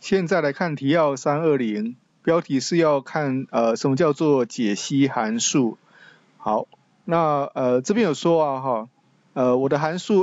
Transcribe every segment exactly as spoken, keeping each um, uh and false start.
现在来看题要三二零，标题是要看呃什么叫做解析函数。好，那呃这边有说啊哈，呃我的函数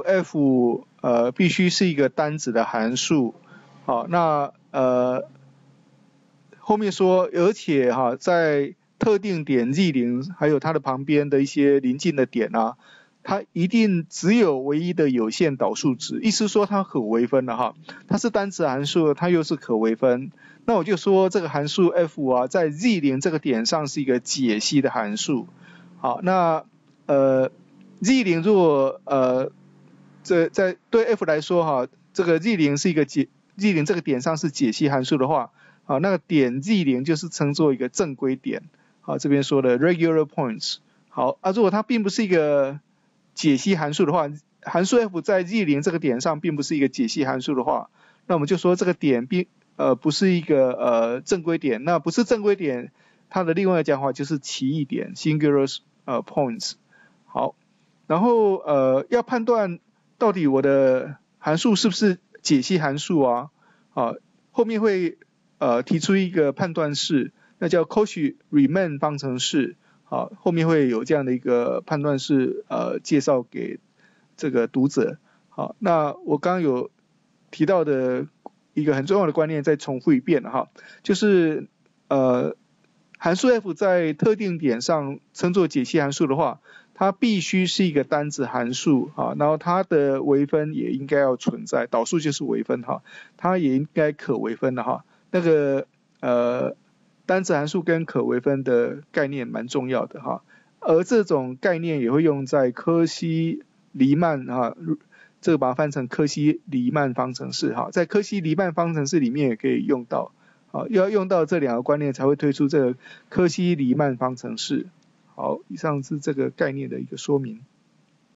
f 呃必须是一个单子的函数。好，那呃后面说，而且哈在特定点 z 零还有它的旁边的一些邻近的点啊，它一定只有唯一的有限导数值，意思说它可微分的哈，它是单子函数，它又是可微分。那我就说这个函数 f 啊，在 z 零这个点上是一个解析的函数。好，那呃 z 零如果呃这在对 f 来说哈，这个 z 零是一个解 z 零这个点上是解析函数的话，好，那个点 z 零就是称作一个正规点。好，这边说的 regular points。好啊，如果它并不是一个解析函数的话，函数 f 在 z 零这个点上并不是一个解析函数的话，那我们就说这个点并呃不是一个呃正规点。那不是正规点，它的另外一个讲法就是奇异点 singular 呃 points。好，然后呃要判断到底我的函数是不是解析函数啊？啊，后面会呃提出一个判断式，那叫 Cauchy-Riemann 方程式。好，后面会有这样的一个判断式呃介绍给这个读者。好，那我刚刚有提到的一个很重要的观念再重复一遍哈，就是呃函数 f 在特定点上称作解析函数的话，它必须是一个单子函数啊，然后它的微分也应该要存在，导数就是微分哈，它也应该可微分的哈。那个呃单子函数跟可微分的概念蛮重要的哈，而这种概念也会用在柯西黎曼哈，这个把它翻成柯西黎曼方程式哈，在柯西黎曼方程式里面也可以用到。好，要用到这两个观念才会推出这个柯西黎曼方程式。好，以上是这个概念的一个说明。